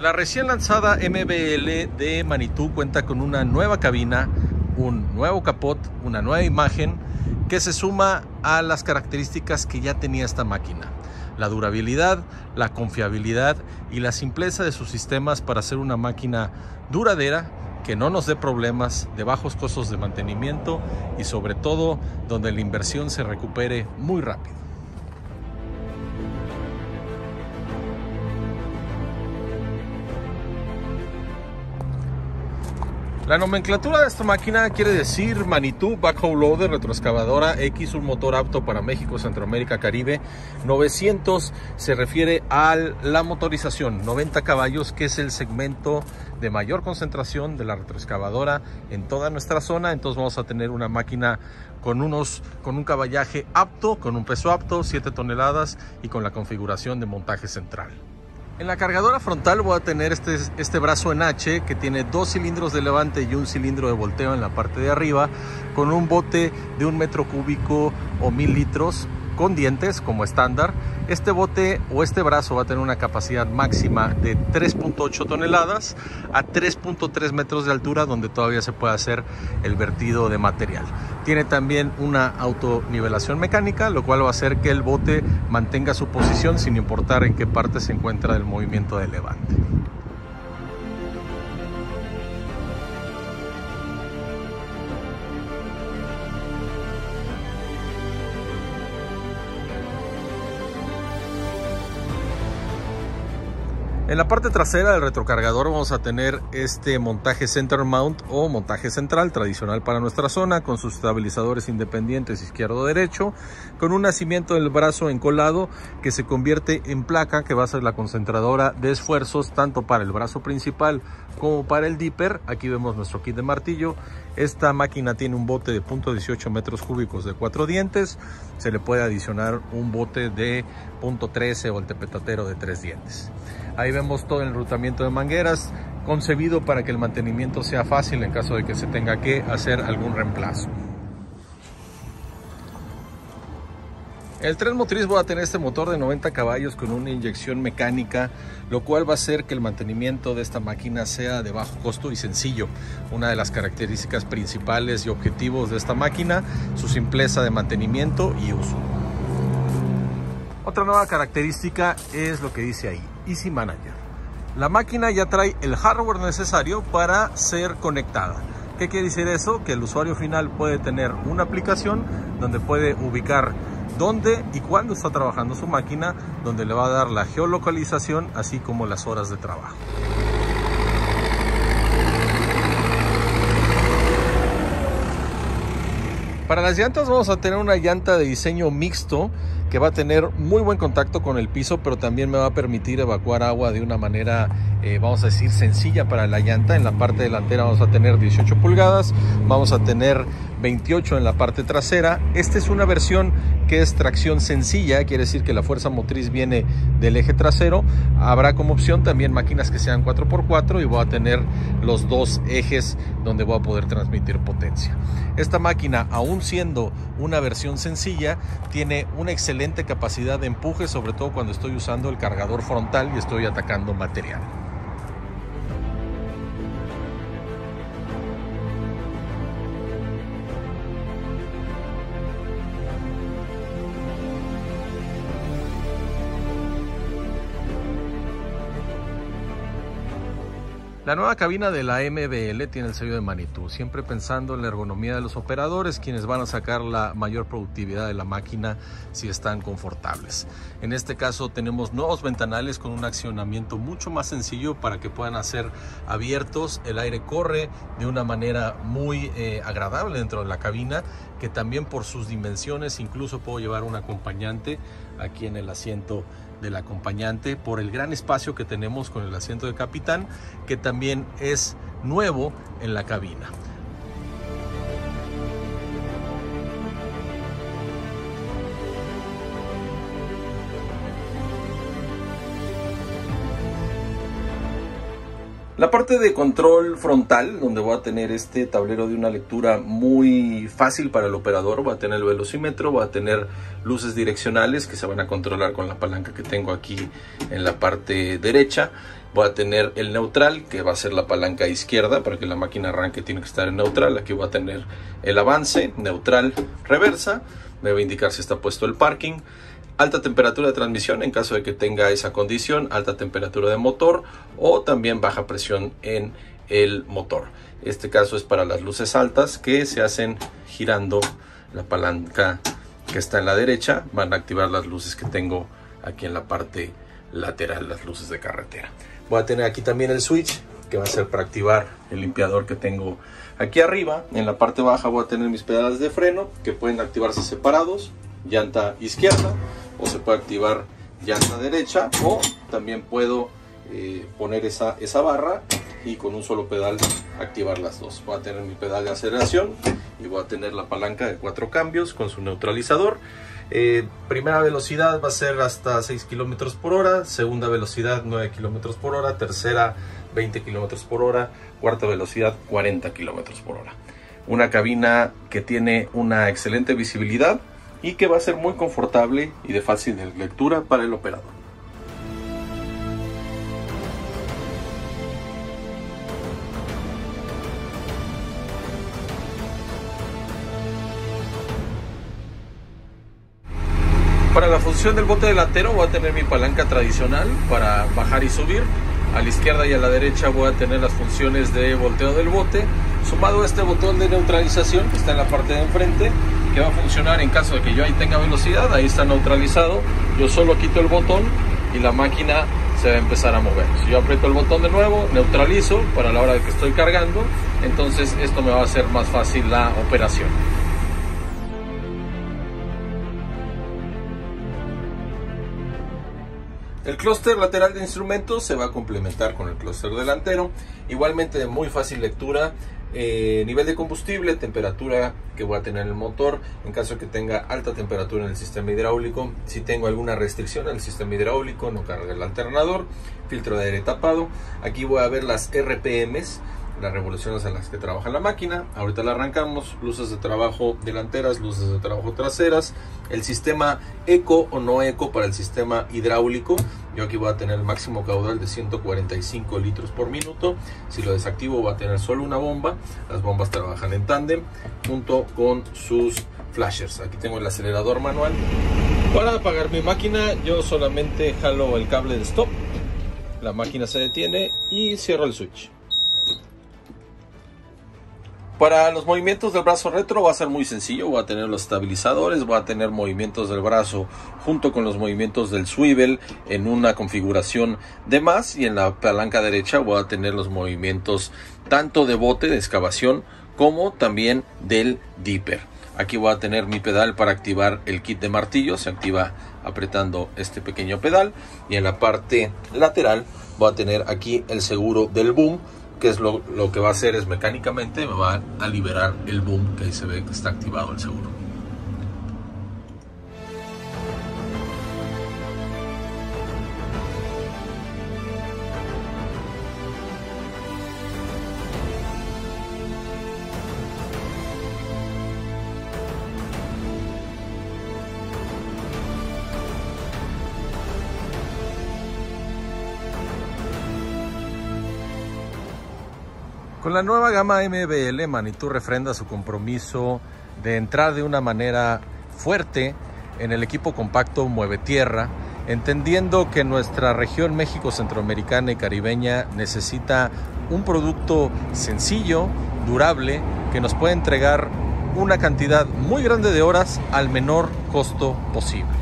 La recién lanzada MBL de Manitou cuenta con una nueva cabina, un nuevo capot, una nueva imagen que se suma a las características que ya tenía esta máquina. La durabilidad, la confiabilidad y la simpleza de sus sistemas para hacer una máquina duradera que no nos dé problemas, de bajos costos de mantenimiento y sobre todo donde la inversión se recupere muy rápido. La nomenclatura de esta máquina quiere decir Manitou Backhoe Loader Retroexcavadora X, un motor apto para México, Centroamérica, Caribe. 900 se refiere a la motorización, 90 caballos, que es el segmento de mayor concentración de la retroexcavadora en toda nuestra zona. Entonces vamos a tener una máquina con un caballaje apto, con un peso apto, 7 toneladas y con la configuración de montaje central. En la cargadora frontal voy a tener este brazo en H que tiene 2 cilindros de levante y un cilindro de volteo en la parte de arriba, con un bote de 1 metro cúbico o 1000 litros con dientes como estándar. Este bote o este brazo va a tener una capacidad máxima de 3.8 toneladas a 3.3 metros de altura, donde todavía se puede hacer el vertido de material. Tiene también una autonivelación mecánica, lo cual va a hacer que el bote mantenga su posición sin importar en qué parte se encuentra del movimiento de levante. En la parte trasera del retrocargador vamos a tener este montaje center mount o montaje central tradicional para nuestra zona, con sus estabilizadores independientes izquierdo-derecho, con un nacimiento del brazo encolado que se convierte en placa, que va a ser la concentradora de esfuerzos tanto para el brazo principal como para el dipper. Aquí vemos nuestro kit de martillo. Esta máquina tiene un bote de 0.18 metros cúbicos de 4 dientes. Se le puede adicionar un bote de 0.13 o el tepetatero de 3 dientes. Ahí vemos todo el enrutamiento de mangueras, concebido para que el mantenimiento sea fácil en caso de que se tenga que hacer algún reemplazo. El tren motriz va a tener este motor de 90 caballos con una inyección mecánica, lo cual va a hacer que el mantenimiento de esta máquina sea de bajo costo y sencillo. Una de las características principales y objetivos de esta máquina, su simpleza de mantenimiento y uso. Otra nueva característica es lo que dice ahí, Easy Manager. La máquina ya trae el hardware necesario para ser conectada. ¿Qué quiere decir eso? Que el usuario final puede tener una aplicación donde puede ubicar dónde y cuándo está trabajando su máquina, donde le va a dar la geolocalización, así como las horas de trabajo. Para las llantas vamos a tener una llanta de diseño mixto que va a tener muy buen contacto con el piso, pero también me va a permitir evacuar agua de una manera, vamos a decir, sencilla para la llanta. En la parte delantera vamos a tener 18 pulgadas, vamos a tener 28 en la parte trasera. Esta es una versión que es tracción sencilla, quiere decir que la fuerza motriz viene del eje trasero. Habrá como opción también máquinas que sean 4x4 y voy a tener los 2 ejes donde voy a poder transmitir potencia. Esta máquina, aún siendo una versión sencilla, tiene una excelente capacidad de empuje, sobre todo cuando estoy usando el cargador frontal y estoy atacando material. La nueva cabina de la MBL tiene el sello de Manitou, siempre pensando en la ergonomía de los operadores, quienes van a sacar la mayor productividad de la máquina si están confortables. En este caso tenemos nuevos ventanales con un accionamiento mucho más sencillo para que puedan ser abiertos. El aire corre de una manera muy agradable dentro de la cabina, que también por sus dimensiones incluso puedo llevar un acompañante aquí en el asiento del acompañante, por el gran espacio que tenemos con el asiento de capitán, que también es nuevo en la cabina. La parte de control frontal, donde voy a tener este tablero de una lectura muy fácil para el operador, voy a tener el velocímetro, voy a tener luces direccionales que se van a controlar con la palanca que tengo aquí en la parte derecha, Voy a tener el neutral, que va a ser la palanca izquierda. Para que la máquina arranque tiene que estar en neutral. Aquí voy a tener el avance, neutral, reversa. Me va a indicar si está puesto el parking. Alta temperatura de transmisión en caso de que tenga esa condición. Alta temperatura de motor o también baja presión en el motor. Este caso es para las luces altas que se hacen girando la palanca que está en la derecha. Van a activar las luces que tengo aquí en la parte lateral, las luces de carretera. Voy a tener aquí también el switch, que va a ser para activar el limpiador que tengo aquí arriba. En la parte baja voy a tener mis pedales de freno, que pueden activarse separados, llanta izquierda, o se puede activar llanta derecha, o también puedo poner esa barra y con un solo pedal activar las dos. Voy a tener mi pedal de aceleración y voy a tener la palanca de 4 cambios con su neutralizador. Primera velocidad va a ser hasta 6 km por hora, segunda velocidad 9 km por hora, tercera 20 km por hora, cuarta velocidad 40 km por hora. Una cabina que tiene una excelente visibilidad y que va a ser muy confortable y de fácil lectura para el operador. Para la función del bote delantero voy a tener mi palanca tradicional para bajar y subir. A la izquierda y a la derecha voy a tener las funciones de volteo del bote, sumado a este botón de neutralización que está en la parte de enfrente, que va a funcionar en caso de que yo ahí tenga velocidad. Ahí está neutralizado. Yo solo quito el botón y la máquina se va a empezar a mover. Si yo aprieto el botón de nuevo, neutralizo para la hora de que estoy cargando, entonces esto me va a hacer más fácil la operación. El clúster lateral de instrumentos se va a complementar con el clúster delantero, igualmente de muy fácil lectura. Nivel de combustible, temperatura que voy a tener en el motor, en caso de que tenga alta temperatura en el sistema hidráulico, si tengo alguna restricción en el sistema hidráulico, no cargue el alternador, filtro de aire tapado. Aquí voy a ver las RPMs, las revoluciones a las que trabaja la máquina. Ahorita la arrancamos. Luces de trabajo delanteras, luces de trabajo traseras, el sistema eco o no eco para el sistema hidráulico. Yo aquí voy a tener el máximo caudal de 145 litros por minuto. Si lo desactivo voy a tener solo una bomba. Las bombas trabajan en tándem junto con sus flashers. Aquí tengo el acelerador manual. Para apagar mi máquina yo solamente jalo el cable de stop, la máquina se detiene y cierro el switch. Para los movimientos del brazo retro va a ser muy sencillo. Voy a tener los estabilizadores, voy a tener movimientos del brazo junto con los movimientos del swivel en una configuración de más, y en la palanca derecha voy a tener los movimientos tanto de bote, de excavación, como también del dipper. Aquí voy a tener mi pedal para activar el kit de martillo, se activa apretando este pequeño pedal, y en la parte lateral voy a tener aquí el seguro del boom, que es lo que va a hacer es mecánicamente me va a liberar el boom, que ahí se ve que está activado el seguro. Con la nueva gama MBL, Manitou refrenda su compromiso de entrar de una manera fuerte en el equipo compacto Mueve Tierra, entendiendo que nuestra región México centroamericana y caribeña necesita un producto sencillo, durable, que nos pueda entregar una cantidad muy grande de horas al menor costo posible.